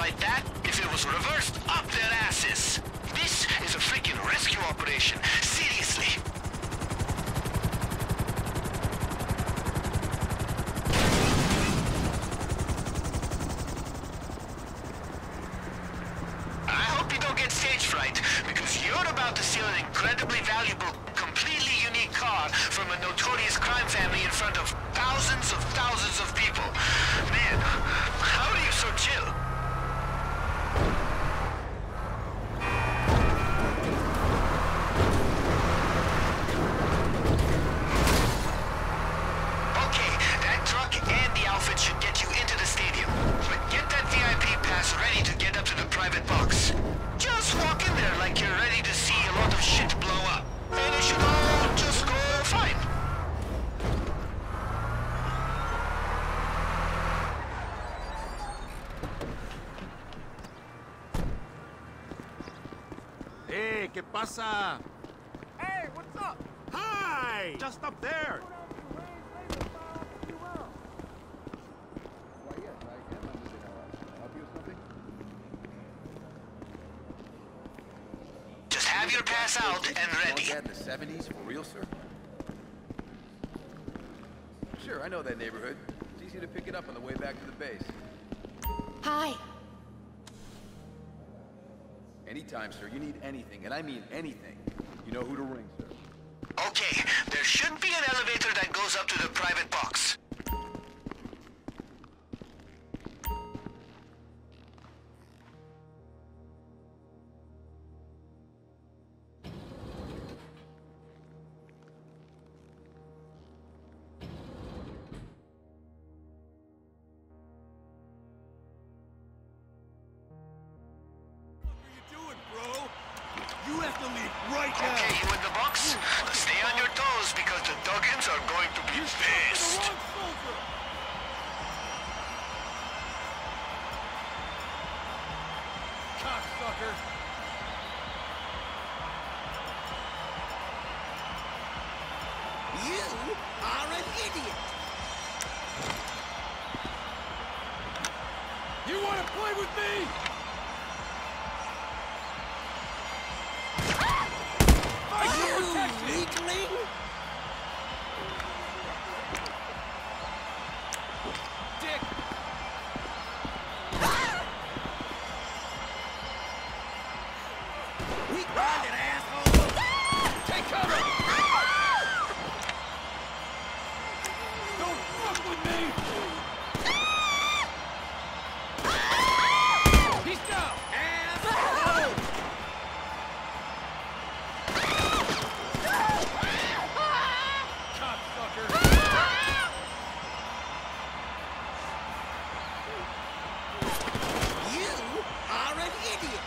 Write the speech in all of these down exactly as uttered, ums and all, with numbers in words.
like that if it was reversed up their asses. This is a freaking rescue operation. Seriously. I hope you don't get stage fright, because you're about to see an incredibly valuable, completely unique car from a notorious crime family in front of thousands of thousands of people. Man, how are you so chill? Okay, that truck and the outfit should get you into the stadium. But get that V I P pass ready to get up to the private box. Just walk in there like you're ready to see a lot of shit blow up. And it should all just go fine. Hey, ¿qué pasa? Hey, what's up? Hi! Just up there! Just have your pass out and ready. In the seventies, for real, sir? Sure, I know that neighborhood. It's easy to pick it up on the way back to the base. Hi. Anytime, sir, you need anything, and I mean anything, you know who to ring, sir. Okay, there should be an elevator that goes up to the private box. You have to leave right now! Okay, you in the box? Stay on your toes because the Duggins are going to be pissed. The wrong soldier! Cocksucker! You are an idiot! You want to play with me? You weakling! Dick! We grinded, asshole! Take cover! Don't fuck with me! He's down! Asshole! You are an idiot!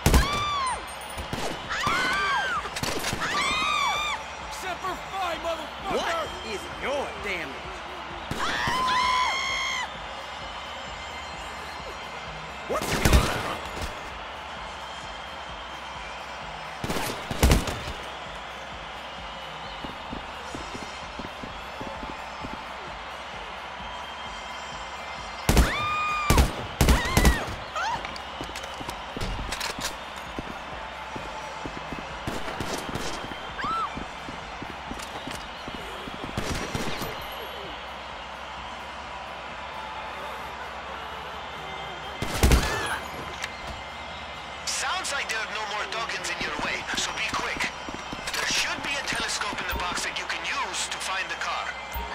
Semper Fi, motherfucker! What is your damage? What's going on? Sounds like there are no more Duggins in your way, so be quick. There should be a telescope in the box that you can use to find the car.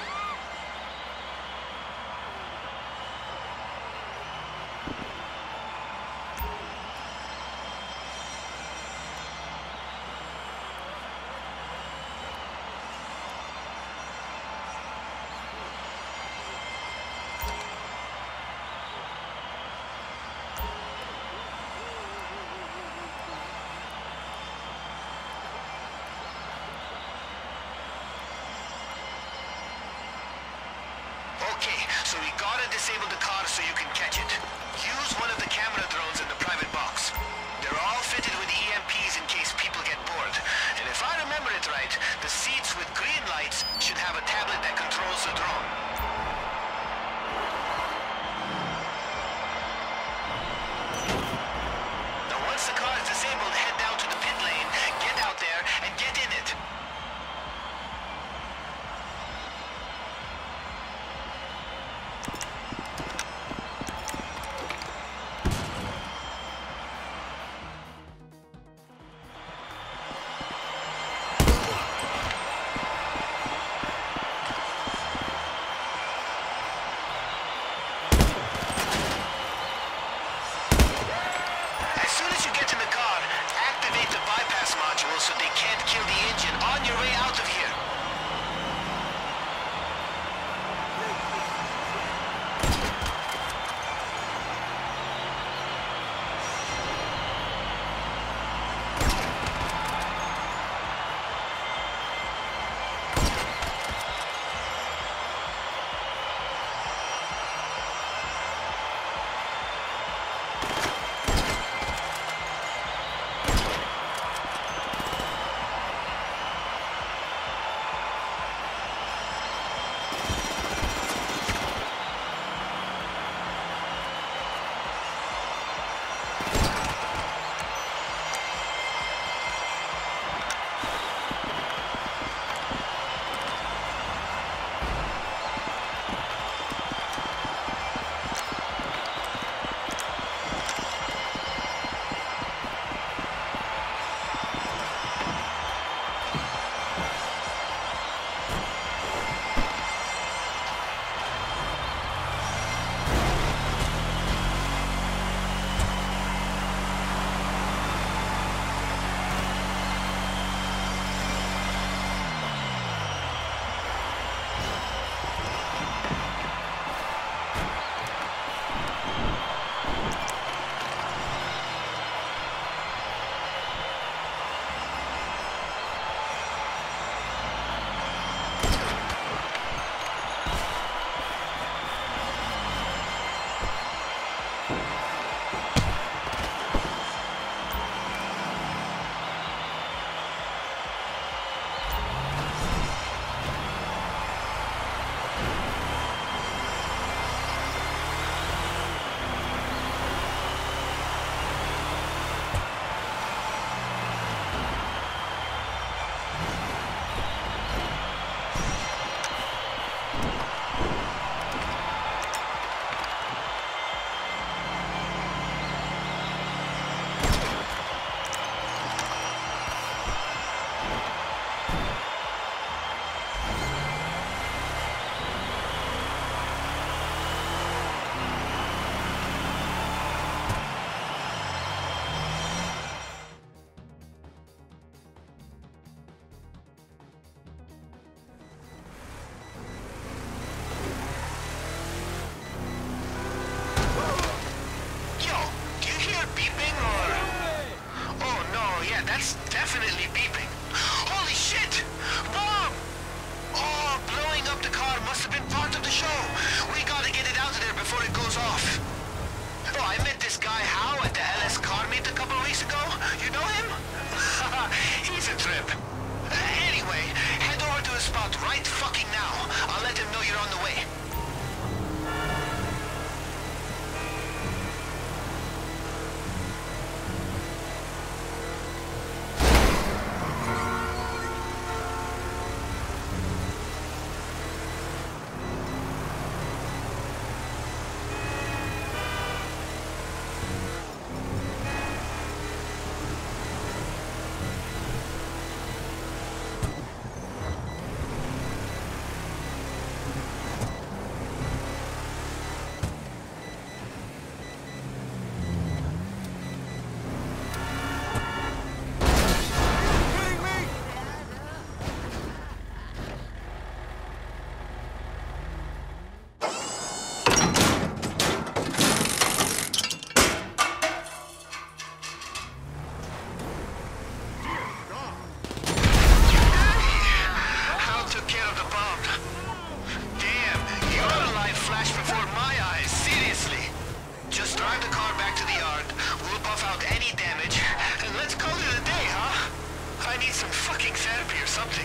Okay, so we gotta disable the car so you can catch it. Use one of the camera drones in the private box. They're all fitted with E M Ps in case people get bored. And if I remember it right, the seats with green lights should have a tablet that controls the drone. Fucking therapy or something.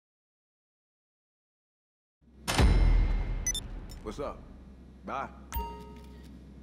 What's up? Bye.